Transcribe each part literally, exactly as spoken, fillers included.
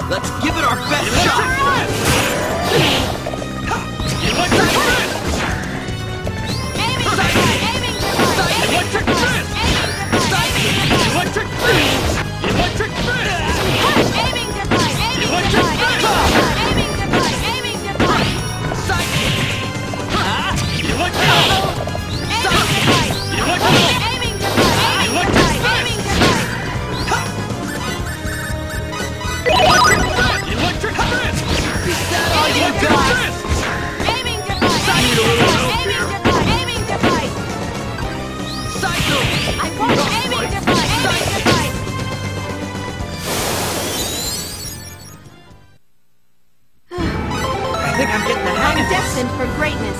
Let's give it our best shot! Electric fist! Aiming device! Aiming device! Electric fist! Electric fist! Electric fist! Aiming device! Aiming Electric device! fist! Aiming device! Aiming device! Electric! Aiming device! Electric! Aiming device! Aiming device! Aiming device! Electric fist! Electric fist! Is that all you Electric got? fist! Aiming device! Aiming device! Aiming device! Aiming device! Psycho! I want aiming device! Aiming device! I think I'm getting the hang I'm of this. destined for greatness.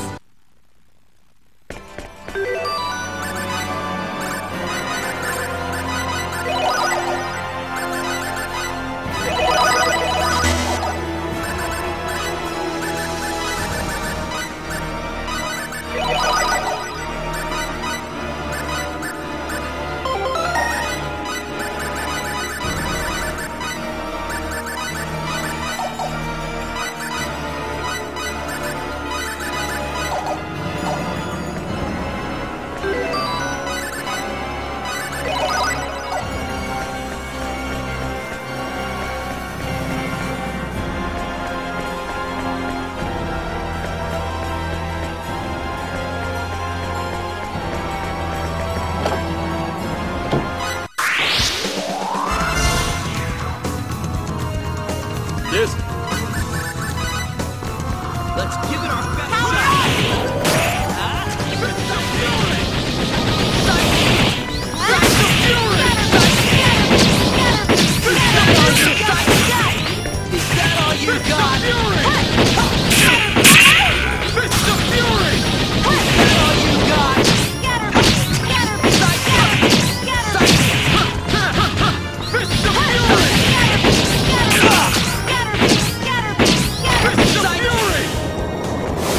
This Let's give it our best Power shot! Fist of Fury! Is that all you Fist of got? Fury! Fist of Fury! Is that all you got? Fist of Fury! Fist of Fury!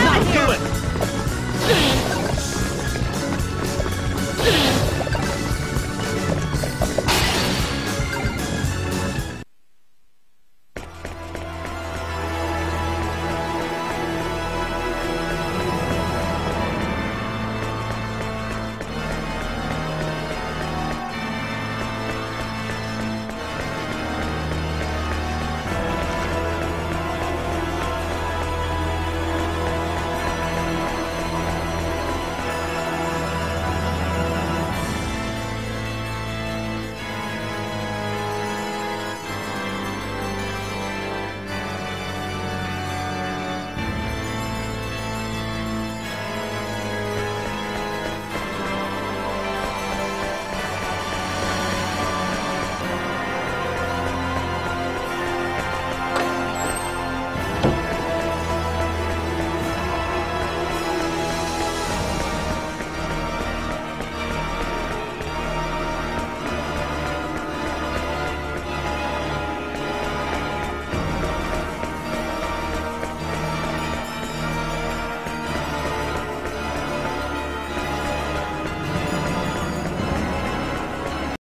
out of Do here! it!